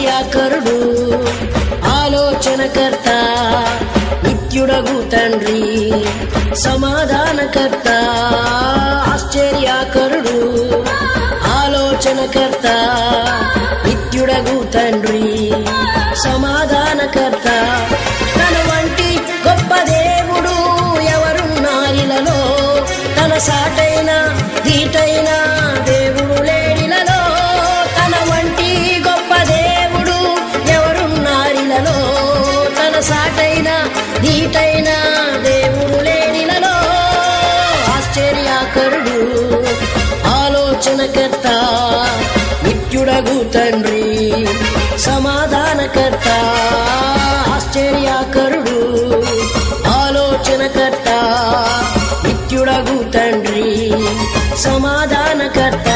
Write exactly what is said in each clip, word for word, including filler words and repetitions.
ఆశ్చర్యకరుడు ఆలోచనకర్త నిత్యుడగు తండ్రి సమాధానకర్త ఆశ్చర్యకరుడు ఆలోచనకర్త నిత్యుడగు తండ్రి సమాధానకర్త తన వంటి గొప్ప దేవుడు ఎవరున్నారిలలో తన సాటైన దీటైన దేవుడు లేడిలలో తన వంటి గొప్ప దేవుడు ఎవరున్నారిలలో తన సాటైన దీటైన దేవుడు లేడిలలో ఆశ్చర్యకరుడు ఆలోచనకర్త నిత్యుడగు తండ్రి సమాధానకర్త ఆశ్చర్యకరుడు ఆలోచనకర్త నిత్యుడగు తండ్రి సమాధానకర్త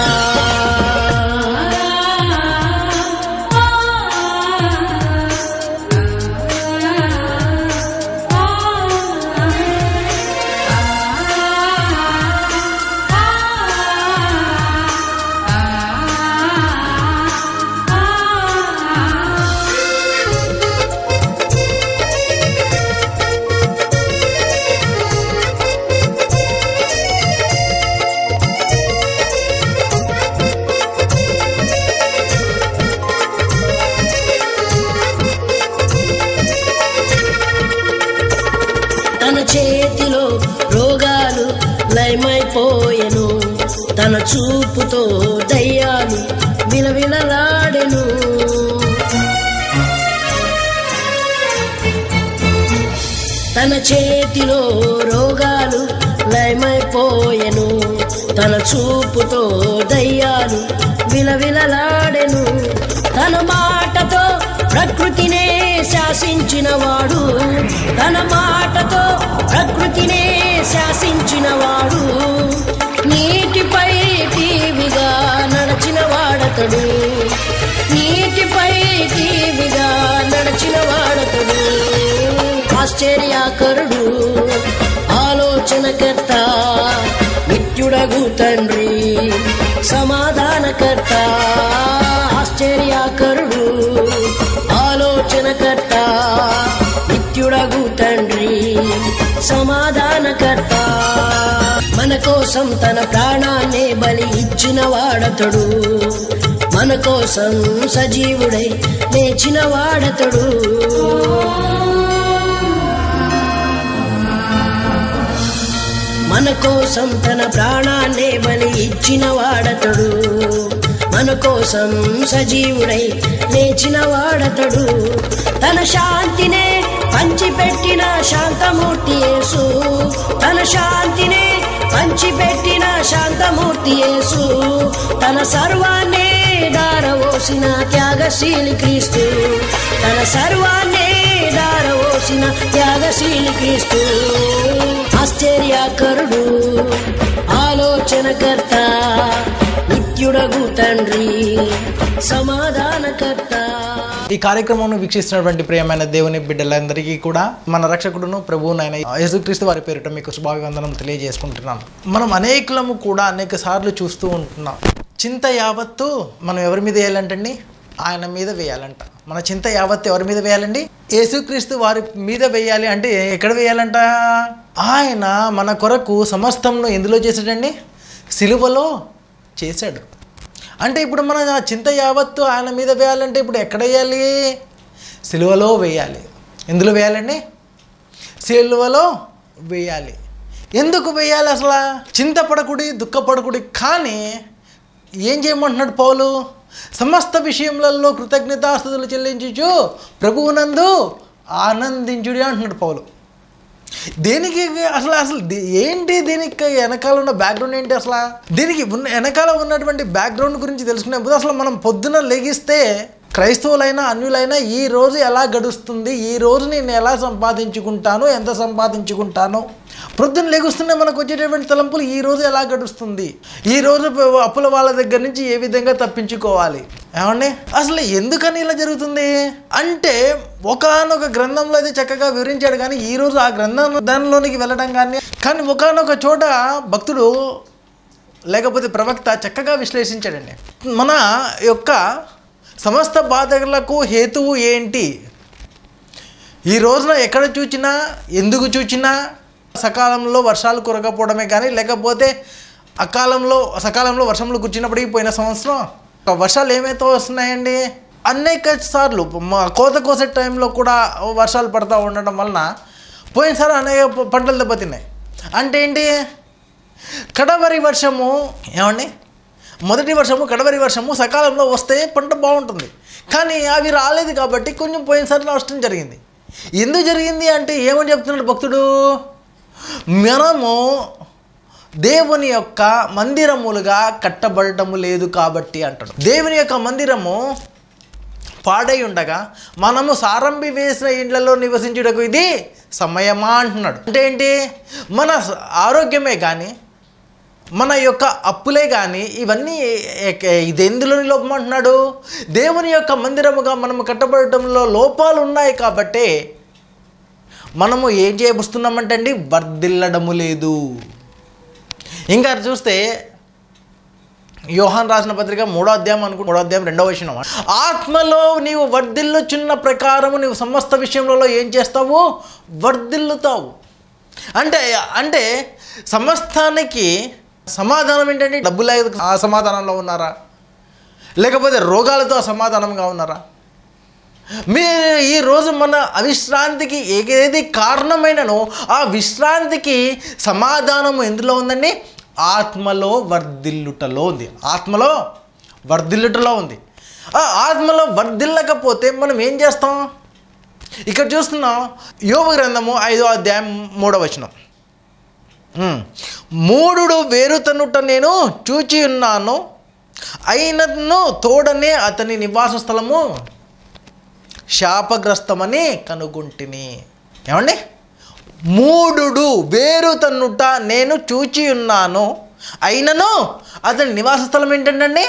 తన చేతిలో రోగాలు లయమైపోయెను తన చూపుతో దయ్యాలు విలవిలలాడెను తన చేతిలో రోగాలు లయమైపోయెను తన చూపుతో దయ్యాలు విలవిలలాడెను తన మాటతో ప్రకృతినే శాసించినవాడు తన మాటతో ప్రకృతినే శాసించినవాడు నీటిపై టీవిగా నడచిన వాడతడు నీటిపై టీవిగా నడచిన వాడతడు ఆశ్చర్యకరుడు ఆలోచనకర్త నిత్యుడగు తండ్రి సమాధానకర్త ఆశ్చర్యకరుడు ఆలోచనకర్త నిత్యుడగు తండ్రి సమాధానకర్త మన కోసం తన ప్రాణాన్నే బలి ఇచ్చిన వాడతడు మన కోసం సజీవుడై లేచిన వాడతడు మన కోసం తన ప్రాణాన్నే బలి ఇచ్చిన వాడతడు మన కోసం సజీవుడై లేచిన వాడతడు తన శాంతినే పంచిపెట్టిన శాంతమూర్తి యేసు తన శాంతినే పంచిపెట్టిన శాంతమూర్తి యేసు తన సర్వాన్నే దారవోసిన త్యాగశీలి క్రీస్తు తన సర్వాన్నే దారవోసిన త్యాగశీలి క్రీస్తు ఆశ్చర్యకరుడు ఆలోచనకర్త నిత్యుడగు తండ్రి సమాధానకర్త. ఈ కార్యక్రమం వీక్షిస్తున్నటువంటి ప్రియమైన దేవుని బిడ్డలందరికీ కూడా మన రక్షకుడును ప్రభువునైన యేసుక్రీస్తు వారి పేరిట మీకు శుభాభివందనం తెలియజేసుకుంటున్నాను. మనం అనేకులము కూడా అనేక సార్లు చూస్తూ ఉంటున్నాం. చింత యావత్తు మనం ఎవరి మీద వేయాలంటండి? ఆయన మీద వేయాలంట. మన చింత యావత్తు ఎవరి మీద వేయాలండి? యేసుక్రీస్తు వారి మీద వేయాలి. అంటే ఎక్కడ వేయాలంట? ఆయన మన కొరకు సమస్తంను ఎందులో చేశాడండి? సిలువలో చేశాడు. అంటే ఇప్పుడు మన చింత యావత్తు ఆయన మీద వేయాలంటే ఇప్పుడు ఎక్కడ వేయాలి? సిలువలో వేయాలి. ఎందులో వేయాలండి? సిలువలో వేయాలి. ఎందుకు వేయాలి అసలు? చింతపడకుడి, దుఃఖపడకుడి. కానీ ఏం చేయమంటున్నాడు పౌలు? సమస్త విషయములలో కృతజ్ఞతాస్తుతులు చెల్లించుచు ప్రభువునందు ఆనందించుడి అంటున్నాడు పౌలు. దేనికి అసలు అసలు ఏంటి దీనికి వెనకాల ఉన్న బ్యాక్గ్రౌండ్ ఏంటి? అసలు దీనికి ఉన్న వెనకాల ఉన్నటువంటి బ్యాక్గ్రౌండ్ గురించి తెలుసుకునేప్పుడు అసలు మనం పొద్దున లెగిస్తే క్రైస్తవులైనా అన్యులైనా ఈ రోజు ఎలా గడుస్తుంది, ఈ రోజు నేను ఎలా సంపాదించుకుంటాను, ఎంత సంపాదించుకుంటాను, ప్రొద్దున లెగుస్తున్నా మనకు వచ్చేటటువంటి తలంపులు ఈ రోజు ఎలా గడుస్తుంది, ఈ రోజు అప్పుల వాళ్ళ దగ్గర నుంచి ఏ విధంగా తప్పించుకోవాలి. ఏమండి అసలు ఎందుకని ఇలా జరుగుతుంది అంటే ఒకానొక గ్రంథంలో అయితే చక్కగా వివరించాడు, కానీ ఈరోజు ఆ గ్రంథం దానిలోనికి వెళ్ళడం కానీ కానీ ఒకానొక చోట భక్తుడు లేకపోతే ప్రవక్త చక్కగా విశ్లేషించాడండి. మన యొక్క సమస్త బాధలకు హేతువు ఏంటి? ఈ రోజున ఎక్కడ చూచినా, ఎందుకు చూచినా సకాలంలో వర్షాలు కురకపోవడమే కానీ, లేకపోతే అకాలంలో సకాలంలో వర్షంలో కూర్చున్నప్పటికీ పోయిన సంవత్సరం వర్షాలు ఏమైతే వస్తున్నాయండి, అనేక సార్లు కోత కోసే టైంలో కూడా వర్షాలు పడుతూ ఉండడం వలన పోయినసారి అనేక పంటలు దెబ్బతిన్నాయి. అంటే ఏంటి? కడవరి వర్షము ఏమండి మొదటి వర్షము కడవరి వర్షము సకాలంలో వస్తే పంట బాగుంటుంది, కానీ అవి రాలేదు కాబట్టి కొంచెం పోయినసారి నష్టం జరిగింది. ఎందుకు జరిగింది అంటే ఏమని చెప్తున్నాడు భక్తుడు? మనము దేవుని యొక్క మందిరములుగా కట్టబడటము లేదు కాబట్టి అంటాడు. దేవుని యొక్క మందిరము పాడై ఉండగా మనము సారంభి వేసిన ఇండ్లలో నివసించుటకు ఇది సమయమా అంటున్నాడు. అంటే ఏంటి? మన ఆరోగ్యమే కానీ, మన యొక్క అప్పులే కానీ ఇవన్నీ ఇది ఎందులోని లోపం అంటున్నాడు? దేవుని యొక్క మందిరముగా మనము కట్టబడటంలో లోపాలు ఉన్నాయి కాబట్టి మనము ఏం చేయబోస్తున్నామంటే అండి వర్ధిల్లడము లేదు. ఇంకా చూస్తే యోహాన్ రాసిన పత్రిక మూడో అధ్యాయం అనుకో మూడో అధ్యాయం రెండవ వచనం, ఆత్మలో నీవు వర్ధిల్లుచున్న ప్రకారము నీవు సమస్త విషయంలో ఏం చేస్తావు? వర్ధిల్లుతావు. అంటే అంటే సమస్తానికి సమాధానం ఏంటంటే డబ్బు లేదు ఆ సమాధానంలో ఉన్నారా, లేకపోతే రోగాలతో అసమాధానంగా ఉన్నారా? మీరు ఈరోజు మన అవిశ్రాంతికి ఏది కారణమైననో ఆ విశ్రాంతికి సమాధానము ఎందులో ఉందండి? ఆత్మలో వర్ధిల్లుటలో ఉంది. ఆత్మలో వర్ధిల్లుటలో ఉంది. ఆ ఆత్మలో వర్ధిల్లకపోతే మనం ఏం చేస్తాం? ఇక్కడ చూస్తున్నాం యోబు గ్రంథము ఐదో అధ్యాయం మూడవ వచనం, మూఢుడు వేరుతనుట నేను చూచి ఉన్నాను, అయినను తోడనే అతని నివాస స్థలము శాపగ్రస్తమని కనుగొంటిని. ఏమండి? మూఢుడు వేరుతనుట నేను చూచి ఉన్నాను, అయినను అతని నివాస స్థలం ఏంటంటే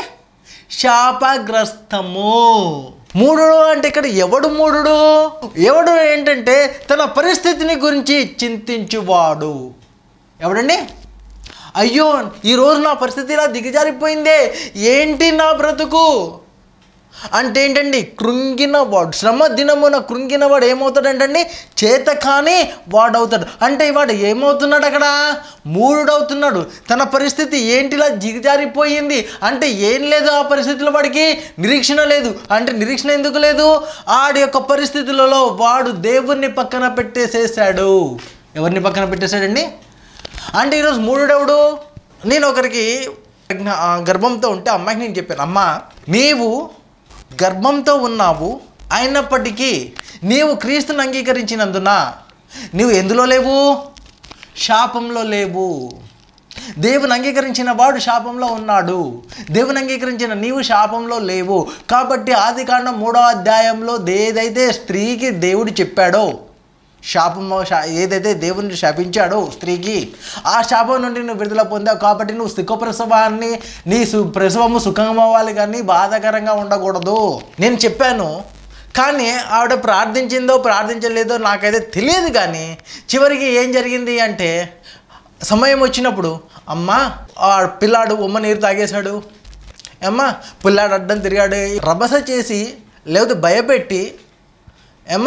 శాపగ్రస్తము. మూఢుడు అంటే ఇక్కడ ఎవడు మూఢుడు? ఎవడు ఏంటంటే తన పరిస్థితిని గురించి చింతించువాడు. ఎవడండి? అయ్యో ఈరోజు నా పరిస్థితి ఇలా దిగజారిపోయిందే, ఏంటి నా బ్రతుకు అంటే ఏంటండి కృంగిన వాడు. శ్రమ దినమున కృంగిన వాడు ఏమవుతాడంటండి? చేత కానీ వాడవుతాడు. అంటే వాడు ఏమవుతున్నాడు? అక్కడ మూఢుడవుతున్నాడు. తన పరిస్థితి ఏంటిలా దిగజారిపోయింది అంటే ఏం లేదు, ఆ పరిస్థితిలో వాడికి నిరీక్షణ లేదు. అంటే నిరీక్షణ ఎందుకు లేదు? ఆడి యొక్క పరిస్థితులలో వాడు దేవుణ్ణి పక్కన పెట్టేసేసాడు. ఎవరిని పక్కన పెట్టేశాడండి? అంటే ఈరోజు మూఢుడెవడు? నేను ఒకరికి గర్భంతో ఉంటే అమ్మాయికి నేను చెప్పాను, అమ్మ నీవు గర్భంతో ఉన్నావు, అయినప్పటికీ నీవు క్రీస్తుని అంగీకరించినందున నీవు ఎందులో లేవు? శాపంలో లేవు. దేవుని అంగీకరించిన వాడు శాపంలో ఉన్నాడు, దేవుని అంగీకరించిన నీవు శాపంలో లేవు. కాబట్టి ఆదికాండం మూడో అధ్యాయంలో ఏదైతే స్త్రీకి దేవుడు చెప్పాడో, శాపము ఏదైతే దేవుని శాపించాడో స్త్రీకి, ఆ శాపం నుండి నువ్వు విడుదల పొందావు. కాబట్టి నువ్వు సుఖ ప్రసవాన్ని నీ సు ప్రసవము సుఖంగా అవ్వాలి కానీ బాధాకరంగా ఉండకూడదు నేను చెప్పాను. కానీ ఆవిడ ప్రార్థించిందో ప్రార్థించలేదో నాకైతే తెలియదు. కానీ చివరికి ఏం జరిగింది అంటే సమయం వచ్చినప్పుడు అమ్మ ఆ పిల్లాడు ఉమ్మ నీరు తాగేశాడు, అమ్మ పిల్లాడు అడ్డం తిరిగాడు, రభస చేసి లేకపోతే భయపెట్టి అమ్మ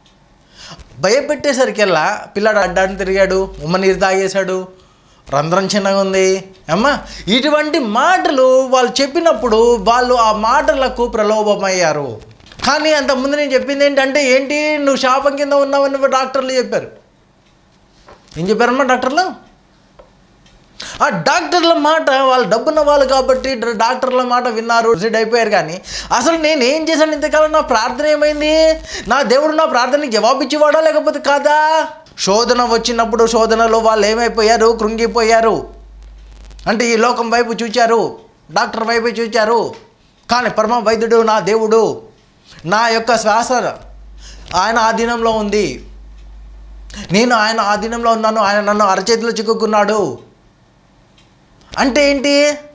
భయపెట్టేసరికెల్లా పిల్లాడు అడ్డాన్ని తిరిగాడు, ఉమ్మ నీరు తాగేశాడు, రంధ్రం చిన్నగా ఉంది అమ్మ. ఇటువంటి మాటలు వాళ్ళు చెప్పినప్పుడు వాళ్ళు ఆ మాటలకు ప్రలోభమయ్యారు. కానీ అంతకుముందు నేను చెప్పింది ఏంటంటే ఏంటి, నువ్వు శాపం కింద ఉన్నావని డాక్టర్లు చెప్పారు. ఏం చెప్పారమ్మా డాక్టర్లు? ఆ డాక్టర్ల మాట వాళ్ళు డబ్బున్న వాళ్ళు కాబట్టి డాక్టర్ల మాట విన్నారు, రిజెక్ట్ అయిపోయారు. కానీ అసలు నేను ఏం చేశాను ఇంతకాలం? నా ప్రార్థన ఏమైంది? నా దేవుడు నా ప్రార్థనకి జవాబు ఇచ్చేవాడా లేకపోతే కాదా? శోధన వచ్చినప్పుడు శోధనలో వాళ్ళు ఏమైపోయారు? కృంగిపోయారు. అంటే ఈ లోకం వైపు చూచారు, డాక్టర్ వైపు చూచారు. కానీ పరమ వైద్యుడు నా దేవుడు, నా యొక్క శ్వాస ఆయన ఆధీనంలో ఉంది, నేను ఆయన ఆధీనంలో ఉన్నాను, ఆయన నన్ను అరచేతిలో చిక్కుకున్నాడు. అంటే ఏంటి?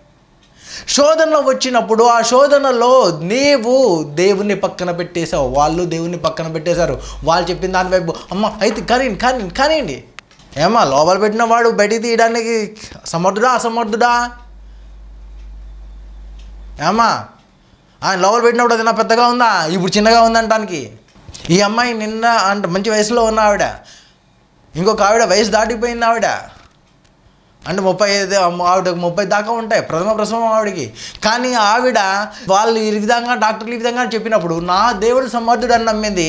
శోధనలో వచ్చినప్పుడు ఆ శోధనలో నీవు దేవుని పక్కన పెట్టేశావు, వాళ్ళు దేవుని పక్కన పెట్టేశారు. వాళ్ళు చెప్పిన దాని వైపు అమ్మ అయితే కానీ కానీ కానివ్వండి ఏమా లోపల పెట్టిన వాడు బయటికి తీయడానికి సమర్థుడా అసమర్థుడా? ఏమా ఆయన లోపల పెట్టినప్పుడు అది నా పెద్దగా ఉందా, ఇప్పుడు చిన్నగా ఉందంటానికి. ఈ అమ్మాయి నిన్న అంటే మంచి వయసులో ఉన్న ఆవిడ, ఇంకొక ఆవిడ వయసు దాటిపోయింది ఆవిడ, అంటే ముప్పై ఐదు ఆవిడకి ముప్పై దాకా ఉంటాయి ప్రథమ ప్రసవం ఆవిడకి. కానీ ఆవిడ వాళ్ళు ఈ విధంగా డాక్టర్లు ఈ విధంగా చెప్పినప్పుడు నా దేవుడు సమర్థుడు అని నమ్మింది.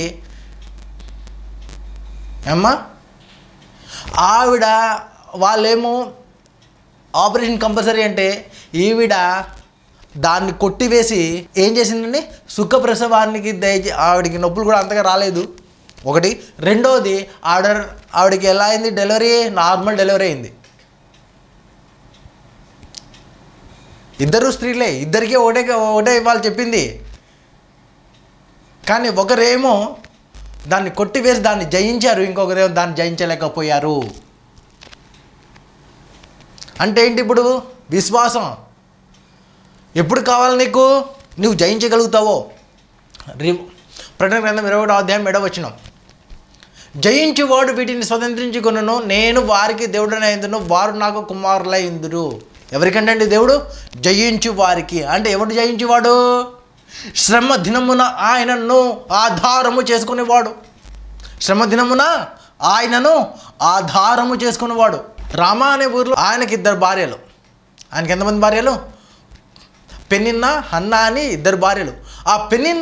అమ్మా ఆవిడ వాళ్ళేమో ఆపరేషన్ కంపల్సరీ అంటే ఈవిడ దాన్ని కొట్టివేసి ఏం చేసిందండి, సుఖప్రసవానికి దయచే ఆవిడకి నొప్పులు కూడా అంతగా రాలేదు ఒకటి. రెండోది ఆవిడ ఆవిడకి ఎలా అయింది డెలివరీ, నార్మల్ డెలివరీ అయింది. ఇద్దరు స్త్రీలే, ఇద్దరికీ ఒకటే ఒకటే వాళ్ళు చెప్పింది. కానీ ఒకరేమో దాన్ని కొట్టివేసి దాన్ని జయించారు, ఇంకొకరేమో దాన్ని జయించలేకపోయారు. అంటే ఏంటి ఇప్పుడు విశ్వాసం ఎప్పుడు కావాలి నీకు, నువ్వు జయించగలుగుతావో. రి ప్రకటన గ్రంథం ఇరవై ఒకటో అధ్యాయం ఏడవ వచనం, జయించువాడు వీటిని స్వతంత్రించుకొనును, నేను వారికి దేవుడనే ఇందును, వారు నాకు కుమారులై ఇందురు. ఎవరికంటే అండి దేవుడు, జయించు వారికి. అంటే ఎవడు జయించువాడు, శ్రమ దినమున ఆయనను ఆధారము చేసుకునేవాడు. శ్రమ దినమున ఆయనను ఆధారము చేసుకునేవాడు. రామ అనే ఊరిలో ఆయనకి ఇద్దరు భార్యలు. ఆయనకి ఎంతమంది భార్యలు, పెనిన్న హన్నా అని ఇద్దరు భార్యలు. ఆ పెనిన్న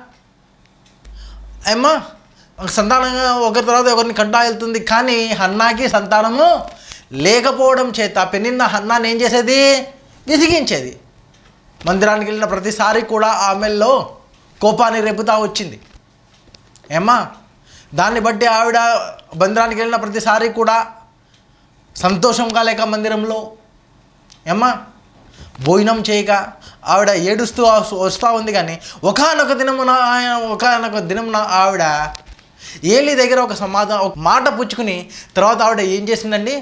ఏమ్మా సంతానంగా ఒకరి తర్వాత ఒకరిని కంటా వెళ్తుంది. కానీ హన్నాకి సంతానము లేకపోవడం చేత పెనిన్న హన్నాని ఏం చేసేది, విసిగించేది. మందిరానికి వెళ్ళిన ప్రతిసారి కూడా ఆమెల్లో కోపాన్ని రేపుతా వచ్చింది. ఏమ్మా దాన్ని బట్టి ఆవిడ మందిరానికి వెళ్ళిన ప్రతిసారి కూడా సంతోషంగా లేక మందిరంలో ఏమ్మా భోజనం చేయక ఆవిడ ఏడుస్తూ వస్తూ ఉంది. కానీ ఒకానొక దినమున ఒకానొక దినమున ఆవిడ ఏలి దగ్గర ఒక సమాధానం ఒక మాట పుచ్చుకుని తర్వాత ఆవిడ ఏం చేసిందండి,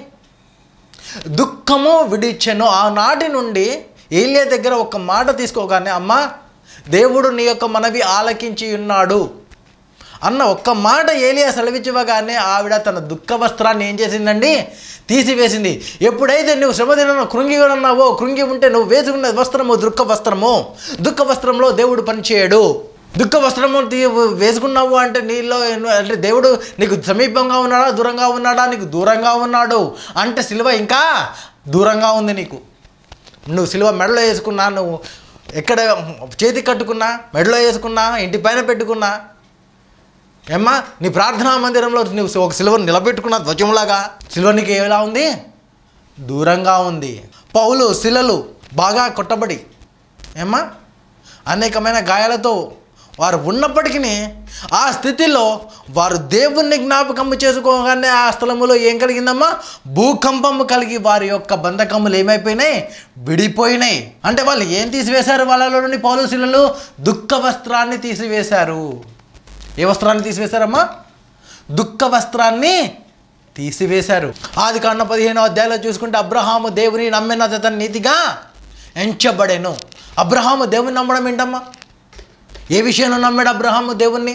దుఃఖము విడిచెను. ఆనాటి నుండి ఏలియా దగ్గర ఒక మాట తీసుకోగానే, అమ్మ దేవుడు నీ యొక్క మనవి ఆలకించి ఉన్నాడు అన్న ఒక్క మాట ఏలియా సెలవిచ్చివగానే ఆవిడ తన దుఃఖ వస్త్రాన్ని ఏం చేసిందండి, తీసివేసింది. ఎప్పుడైతే నువ్వు శ్రమదిన కృంగి ఉన్నావో, కృంగి ఉంటే నువ్వు వేసుకున్న వస్త్రము దుఃఖ వస్త్రము, దుఃఖ వస్త్రంలో దేవుడు పనిచేయడు. దుఃఖ వస్త్రము వేసుకున్నావు అంటే నీలో అంటే దేవుడు నీకు సమీపంగా ఉన్నాడా దూరంగా ఉన్నాడా, నీకు దూరంగా ఉన్నాడు అంటే సిలువ ఇంకా దూరంగా ఉంది నీకు. నువ్వు సిలువ మెడలో వేసుకున్నా, నువ్వు ఎక్కడ చేతి కట్టుకున్నా, మెడలో వేసుకున్నా, ఇంటి పైన పెట్టుకున్నా, ఏమ్మా నీ ప్రార్థనా మందిరంలో నువ్వు ఒక సిలువను నిలబెట్టుకున్న ధ్వజంలాగా సిలువ నీకు ఎలా ఉంది, దూరంగా ఉంది. పౌలు శిలలు బాగా కొట్టబడి ఏమ్మా అనేకమైన గాయాలతో వారు ఉన్నప్పటికీ ఆ స్థితిలో వారు దేవుణ్ణి జ్ఞాపకము చేసుకోగానే ఆ స్థలములో ఏం కలిగిందమ్మా, భూకంపము కలిగి వారి యొక్క బంధకములు ఏమైపోయినాయి, విడిపోయినాయి. అంటే వాళ్ళు ఏం తీసివేశారు, వాళ్ళలోని పౌలు శిలలు దుఃఖ వస్త్రాన్ని తీసివేశారు. ఏ వస్త్రాన్ని తీసివేశారమ్మా, దుఃఖ వస్త్రాన్ని తీసివేశారు. ఆది కాండం పదిహేనో అధ్యాయంలో చూసుకుంటే అబ్రహాము దేవుని నమ్మిన అతని నీతిగా ఎంచబడెను. అబ్రహాము దేవుని నమ్మడం ఏంటమ్మా, ఏ విషయంలో నమ్మాడు అబ్రహాము దేవుణ్ణి,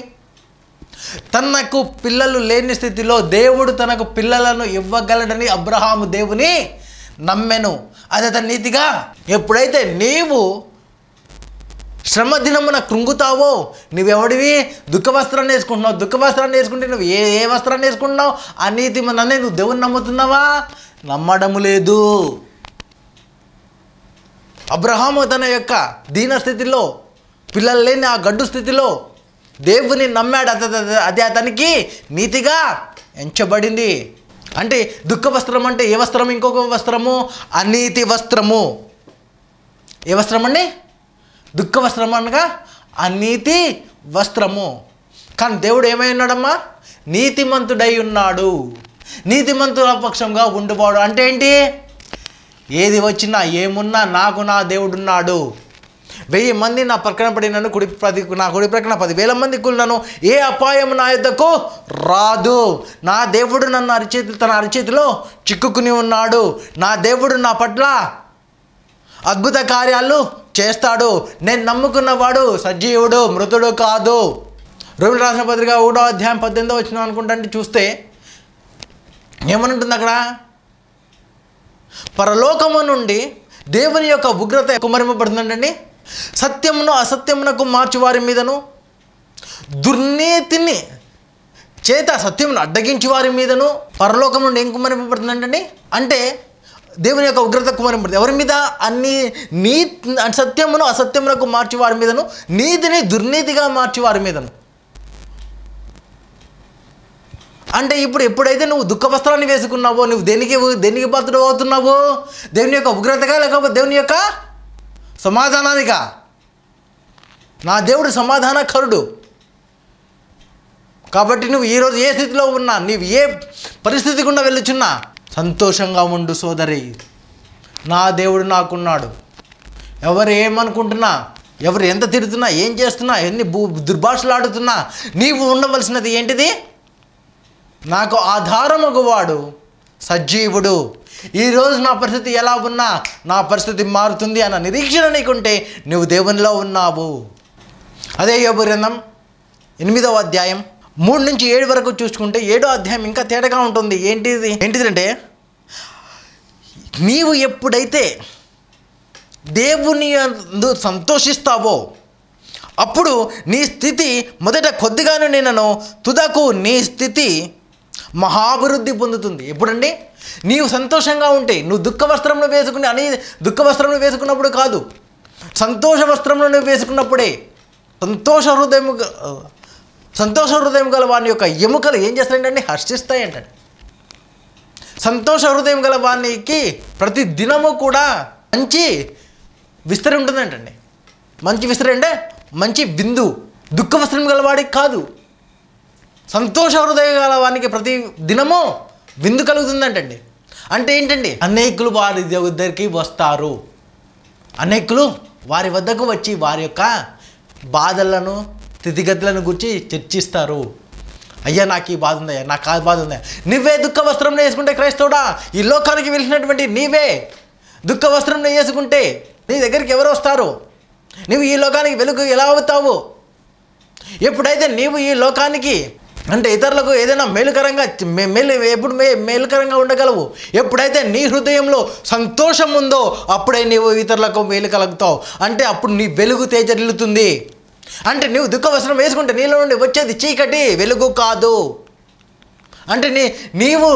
తనకు పిల్లలు లేని స్థితిలో దేవుడు తనకు పిల్లలను ఇవ్వగలడని అబ్రహాము దేవుని నమ్మెను. అది అతని నీతిగా. ఎప్పుడైతే నీవు శ్రమ దినమున కృంగుతావో, నువ్వెవడివి, దుఃఖ వస్త్రాన్ని వేసుకుంటున్నావు. దుఃఖ వస్త్రాన్ని వేసుకుంటే నువ్వు ఏ ఏ వస్త్రాన్ని వేసుకుంటున్నావు, ఆ నీతి నన్నే నువ్వు దేవుని నమ్ముతున్నావా, నమ్మడము లేదు. అబ్రహాము తన యొక్క దీన స్థితిలో, పిల్లలు లేని ఆ గడ్డు స్థితిలో దేవుని నమ్మాడు. అదే అతనికి నీతిగా ఎంచబడింది. అంటే దుఃఖ వస్త్రం అంటే ఏ వస్త్రం, ఇంకొక వస్త్రము అనీతి వస్త్రము. ఏ వస్త్రం అండి, దుఃఖ వస్త్రం అనగా అనీతి వస్త్రము. కానీ దేవుడు ఏమై ఉన్నాడమ్మా, నీతిమంతుడై ఉన్నాడు. నీతిమంతుల పక్షంగా ఉండిపోవడం అంటే ఏంటి, ఏది వచ్చినా ఏమున్నా నాకు నా దేవుడున్నాడు. వెయ్యి మంది నా ప్రక్కన పడి నన్ను కుడి పది నా కుడి ప్రక్కన పదివేల మంది కూలినను ఏ అపాయం నా యొద్దకు రాదు. నా దేవుడు నన్ను అరిచేతి తన అరిచేతిలో చిక్కుకుని ఉన్నాడు. నా దేవుడు నా పట్ల అద్భుత కార్యాలు చేస్తాడు. నేను నమ్ముకున్నవాడు సజీవుడు, మృతుడు కాదు. రోమిలకు రాసిన పత్రిక ఒకటో అధ్యాయం పద్దెనిమిదో వచ్చిన అనుకుంటే చూస్తే ఏమనుంటుంది అక్కడ, పరలోకము నుండి దేవుని యొక్క ఉగ్రత కుమరింపబడుతుందండి. సత్యమును అసత్యమునకు మార్చి వారి మీదను, దుర్నీతిని చేత సత్యమును అడ్డగించి వారి మీదను పరలోకం నుండి ఏం కుమరింపబడుతుందంటండి అంటే దేవుని యొక్క ఉగ్రత కుమరింపడుతుంది. ఎవరి మీద? అన్ని నీ సత్యమును అసత్యమునకు మార్చి వారి మీదను, నీతిని దుర్నీతిగా మార్చి వారి మీదను. అంటే ఇప్పుడు ఎప్పుడైతే నువ్వు దుఃఖ వస్త్రాన్ని వేసుకున్నావో నువ్వు దేనికి దేనికి పాత్రుడు అవుతున్నావో? దేవుని యొక్క ఉగ్రతగా లేకపోతే దేవుని యొక్క సమాధానానిగా? నా దేవుడు సమాధానకరుడు. కాబట్టి నువ్వు ఈరోజు ఏ స్థితిలో ఉన్నా, నీవు ఏ పరిస్థితి గుండా వెళ్ళుచున్నా సంతోషంగా ఉండు సోదరి. నా దేవుడు నాకున్నాడు. ఎవరు ఏమనుకుంటున్నా, ఎవరు ఎంత తిడుతున్నా, ఏం చేస్తున్నా, ఎన్ని భూ దుర్భాషలు ఆడుతున్నా, నీవు ఉండవలసినది ఏంటిది? నాకు ఆధారమగువాడు సజీవుడు. ఈరోజు నా పరిస్థితి ఎలా ఉన్నా నా పరిస్థితి మారుతుంది అన్న నిరీక్షణ నీకుంటే నువ్వు దేవునిలో ఉన్నావు. అదే యోబు గ్రంథం ఎనిమిదవ అధ్యాయం మూడు నుంచి ఏడు వరకు చూసుకుంటే ఏడో అధ్యాయం ఇంకా తేడాగా ఉంటుంది. ఏంటిది ఏంటిదంటే నీవు ఎప్పుడైతే దేవుని యందు సంతోషిస్తావో అప్పుడు నీ స్థితి మొదట కొద్దిగాను నిన్నను తుదకు నీ స్థితి మహాభివృద్ధి పొందుతుంది. ఎప్పుడండి? నీవు సంతోషంగా ఉంటే. నువ్వు దుఃఖ వస్త్రంలో వేసుకుని అని దుఃఖ వస్త్రంలో వేసుకున్నప్పుడు కాదు, సంతోష వస్త్రంలో నువ్వు వేసుకున్నప్పుడే. సంతోష హృదయం సంతోష హృదయం గల వాని యొక్క ఎముకలు ఏం చేస్తాయంటే హర్షిస్తాయంటండి. సంతోష హృదయం గల వానికి ప్రతి దినము కూడా మంచి విస్తరి ఉంటుందంటండి. మంచి విస్తరి అంటే మంచి బిందు. దుఃఖ వస్త్రం గలవాడికి కాదు, సంతోష హృదయం గల వానికి ప్రతి దినము విందు కలుగుతుందంటండి. అంటే ఏంటండి? అనేకులు వారి దగ్గరికి వస్తారు. అనేకులు వారి వద్దకు వచ్చి వారి యొక్క బాధలను స్థితిగతులను గురించి చర్చిస్తారు. అయ్యా నాకు ఈ బాధ ఉందయ్యా, నాకు ఆ బాధ ఉందా. నువ్వే దుఃఖ వస్త్రంలో వేసుకుంటే క్రైస్తవుడా, ఈ లోకానికి వెలిసినటువంటి నీవే దుఃఖ వస్త్రంలో వేసుకుంటే నీ దగ్గరికి ఎవరు వస్తారు? నువ్వు ఈ లోకానికి వెలుగు ఎలా అవుతావు? ఎప్పుడైతే నీవు ఈ లోకానికి అంటే ఇతరులకు ఏదైనా మేలుకరంగా మేలు ఎప్పుడు మే మేలుకరంగా ఉండగలవు. ఎప్పుడైతే నీ హృదయంలో సంతోషం ఉందో అప్పుడే నీవు ఇతరులకు మేలు కలుగుతావు. అంటే అప్పుడు నీ వెలుగు తేజరిల్లుతుంది. అంటే నీవు దుఃఖ వస్త్రం వేసుకుంటే నీలో నుండి వచ్చేది చీకటి, వెలుగు కాదు. అంటే నీ నీవు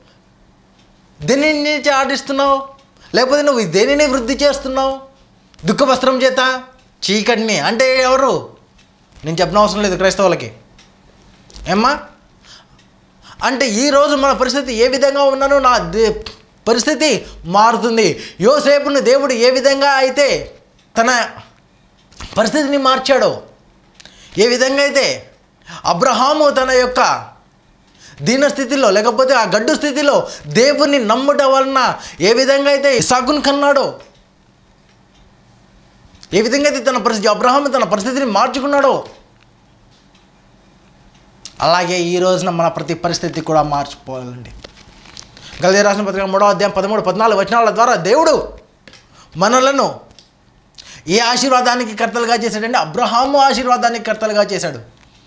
దేనిని ఆడిస్తున్నావు, లేకపోతే నువ్వు దేనిని వృద్ధి చేస్తున్నావు? దుఃఖ వస్త్రం చేత చీకటిని. అంటే ఎవరు? నేను చెప్పిన అవసరం లేదు క్రైస్తవులకి. ఏమ్మా అంటే ఈరోజు మన పరిస్థితి ఏ విధంగా ఉన్నానో నా పరిస్థితి మారుతుంది. యోసేపును దేవుడు ఏ విధంగా అయితే తన పరిస్థితిని మార్చాడో, ఏ విధంగా అయితే అబ్రహాము తన యొక్క దీనస్థితిలో లేకపోతే ఆ గడ్డు స్థితిలో దేవుని నమ్ముట వలన ఏ విధంగా అయితే ఇస్సాకును కన్నాడో, ఏ విధంగా అయితే తన పరిస్థితి అబ్రహాము తన పరిస్థితిని మార్చుకున్నాడో, అలాగే ఈ రోజున మన ప్రతి పరిస్థితి కూడా మార్చిపోవాలండి. గలతీ రాసిన పత్రిక మూడవ అధ్యాయం పదమూడు పద్నాలుగు వచనాల ద్వారా దేవుడు మనలను ఏ ఆశీర్వాదానికి కర్తలుగా చేశాడంటే అబ్రహాము ఆశీర్వాదానికి కర్తలుగా చేశాడు.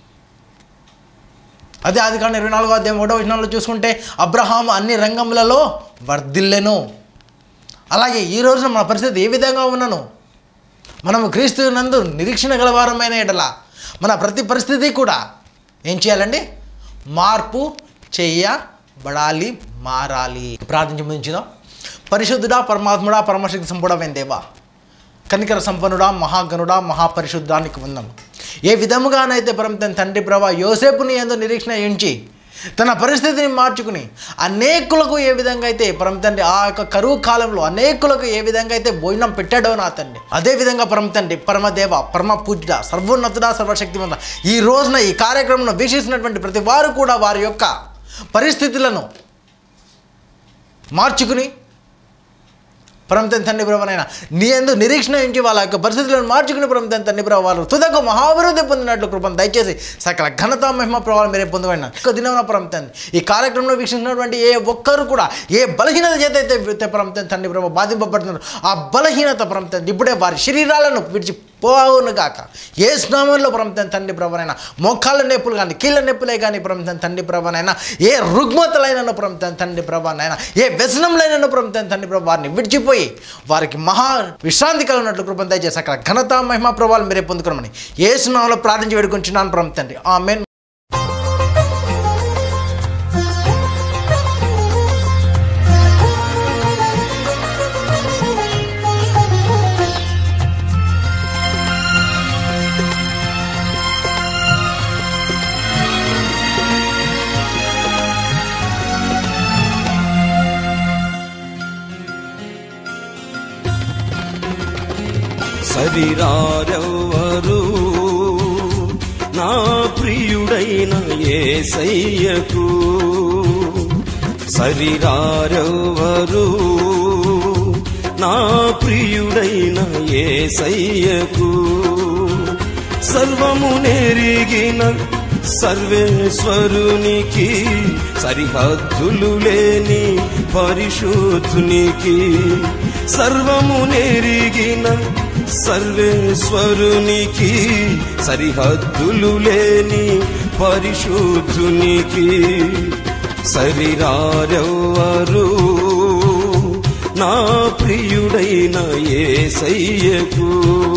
అదే ఆది కాండం ఇరవై నాలుగో అధ్యాయం ఒకటో వచనాల్లో చూసుకుంటే అబ్రహాము అన్ని రంగములలో వర్ధిల్లెను. అలాగే ఈ రోజున మన పరిస్థితి ఏ విధంగా ఉన్నాను? మనము క్రీస్తు నందు నిరీక్షణ గలవారమైన ఎడల మన ప్రతి పరిస్థితి కూడా ఏం చేయాలండి? మార్పు చేయబడాలి, మారాలి. ప్రార్థించుదాం. పరిశుద్ధుడా, పరమాత్ముడా, పరమశక్తి సంపూర్ణమైన దేవా, కనికర సంపన్నుడా, మహాగణుడా, మహాపరిశుద్ధానికి వందనం. ఏ విధముగానైతే పరమ తండ్రి ప్రభా యోసేపుని యందు నిరీక్షణ ఉంచి తన పరిస్థితిని మార్చుకుని అనేకులకు ఏ విధంగా అయితే పరమ తండ్రి ఆ యొక్క కరువు కాలంలో అనేకులకు ఏ విధంగా అయితే భోజనం పెట్టాడో నా తండ్రి, అదేవిధంగా పరమ తండ్రి పరమదేవ పరమ పూజ్యుడ సర్వోన్నతుడా సర్వశక్తిమంత ఈ రోజున ఈ కార్యక్రమంలో వీక్షిస్తున్నటువంటి ప్రతి వారు కూడా వారి యొక్క పరిస్థితులను మార్చుకుని పరమతండ్రి తండ్రి ప్రభానైనా నీ యందు నిరీక్షణ ఉంచి వాళ్ళ యొక్క పరిస్థితులను మార్చుకుని పరమతండ్రి తండ్రి ప్రభావ వాళ్ళు తుదకు మహాభివృద్ధి పొందినట్లు కృపను దయచేసి సకల ఘనత మహిమ ప్రభావాలు మీరే పొందుకున్నా ఒక దినమున పరమతండ్రి ఈ కార్యక్రమంలో వీక్షించినటువంటి ఏ ఒక్కరు కూడా ఏ బలహీనత చేత అయితే పరమతండ్రి తండ్రి ప్రభావ బాధింపబడుతున్నారు ఆ బలహీనత పరమతండ్రి ఇప్పుడే వారి శరీరాలను విడిచి పోవును గాక. ఏ స్నామంలో ప్రభుత్వం తండ్రి ప్రభునైనా మోకాళ్ళ నొప్పులు కానీ కీళ్ళ నొప్పులే కానీ ప్రభుత్వం తండ్రి ప్రభునైనా ఏ రుగ్మతలైన ప్రభుత్వం తండ్రి ప్రభునైనా ఏ వ్యసనంలైన ప్రభుత్వం తండ్రి ప్రభు వారిని విడిచిపోయి వారికి మహా విశ్రాంతి కలిగినట్లు కృపను దయచేసి అక్కడ ఘనత మహిమ ప్రభావాలు మీరే పొందుకోమని ఏ స్నామంలో ప్రార్థించి వేడుకుంటున్నాను ప్రభుత్వం తండ్రి. ఆమేన్. సరిరారెవ్వరు నా ప్రియుడైన యేసయ్యకు, సరిరారెవ్వరు నా ప్రియుడైన యేసయ్యకు. సర్వము నెరిగిన సర్వేశ్వరునికి, సరిహద్దులు లేని పరిశుద్ధునికి, సర్వము నెరిగిన సర్వేశ్వరునికి, సరిహద్దులు లేని పరిశుద్ధునికి. సరిరారెవ్వరు నా ప్రియుడైన యేసయ్యకు,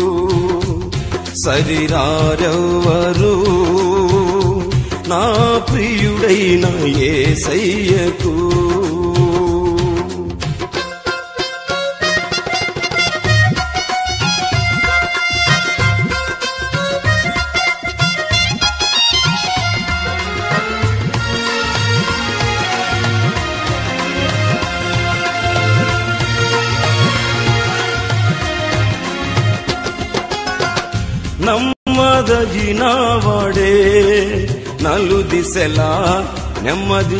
సరిరారెవ్వరు నా ప్రియుడైన యేసయ్యకు. నమ్మదగిన వాడే నలు దిశలా నెమ్మది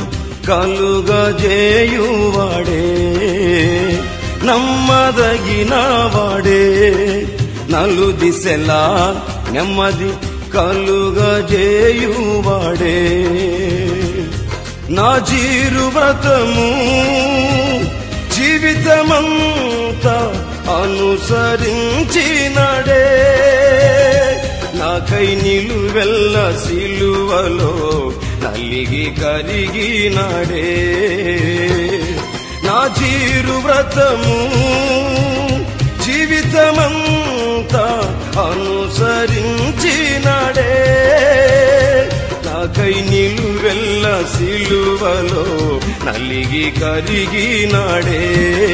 కలుగజేయువాడే, నమ్మదగిన వాడే నలు దిశలా నెమ్మది కలుగజేయువాడే. నా జీరు వ్రతము జీవితమంతా అనుసరించినడే, నాకై నిలువెల్ల సిలువలో నలిగి కరిగినడే. నా జీరు వ్రతము జీవితమంతా అనుసరించినడే, నాకై నిలువెల్ల సిలువలో నలిగి కరిగినడే.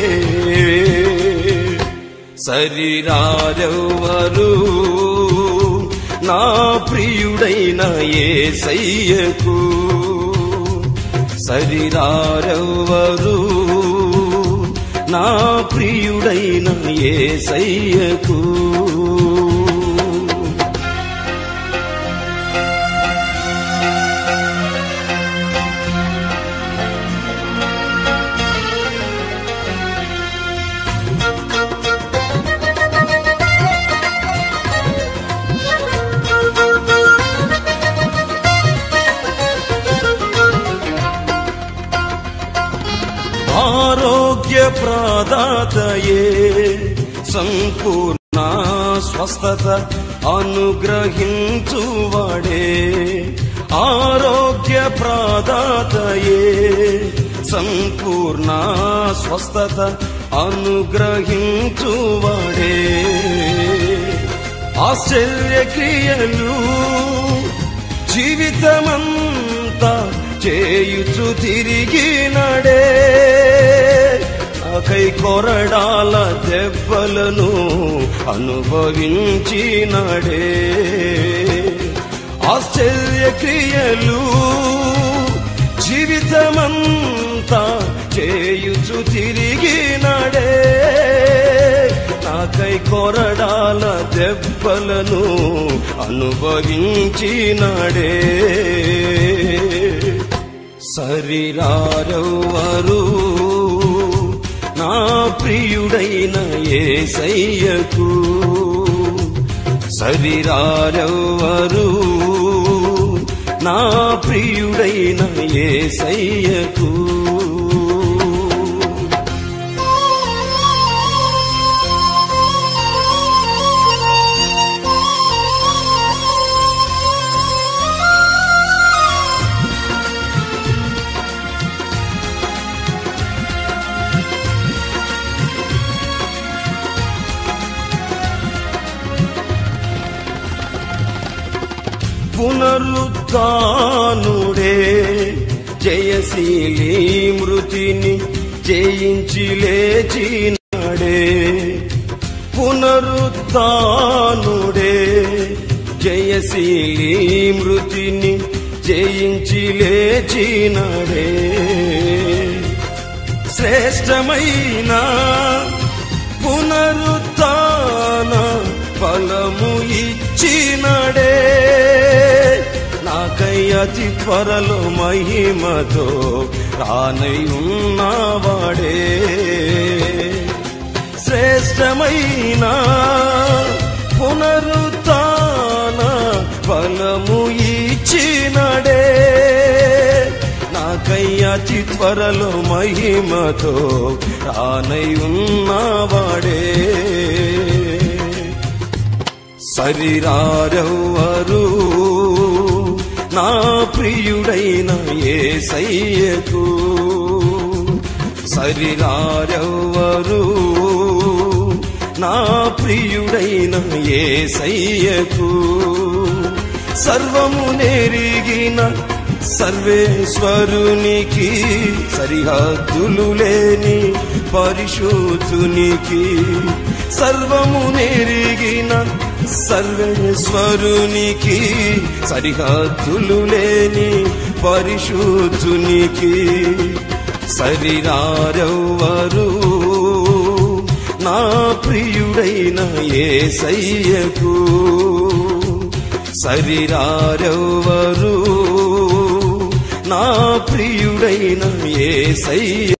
సరిరారెవ్వరు నా ప్రియుడైన యేసయ్యకు, సరిరారెవ్వరు నా ప్రియుడైన యేసయ్యకు. ఆరోగ్య ప్రదాతయే సంపూర్ణ స్వస్థత అనుగ్రహించువాడే, ఆరోగ్య ప్రదాతయే సంపూర్ణ స్వస్థత అనుగ్రహించువాడే. ఆశ్చర్యక్రియలు జీవితమంతా చేయుచు తిరిగినడే, నాకై కొరడాల దెబ్బలను అనుభవించినడే. ఆశ్చర్యక్రియలు జీవితమంతా చేయుచు తిరిగినడే, నాకై కొరడాల దెబ్బలను అనుభవించినడే. సరిరారెవ్వరు నా ప్రియుడైన యేసయ్యకు, సరిరారెవ్వరు నా ప్రియుడైన యేసయ్యకు. పునరుత్థానుడే జయశీలి మృతిని జయించి లేచినాడే పునరుత్థానుడే జయశీలి మృతిని జయించి లేచినాడే శ్రేష్టమైన పునరుత్థాన ఫలము ఇచ్చినడే నాకై అతి త్వరలో మహిమతో రానై ఉన్నవాడే శ్రేష్టమైన పునరుత్థాన ఫలము ఇచ్చినడే నాకై అతి త్వరలో మహిమతో రానై ఉన్నవాడే సరిరారెవ్వరు నా ప్రియుడైన యేసయ్యకు సరిరారెవ్వరు నా ప్రియుడైన యేసయ్యకు సర్వము నెరిగిన సర్వేశ్వరునికి సరిహద్దులు లేని పరిశుద్ధునికి సర్వము నెరిగిన సర్వేశ్వరునికి సరిహద్దులు లేని పరిశుద్ధునికి సరిరారెవ్వరు నా ప్రియుడైన యేసయ్యకు సరిరారెవ్వరు నా ప్రియుడైన యేసయ్య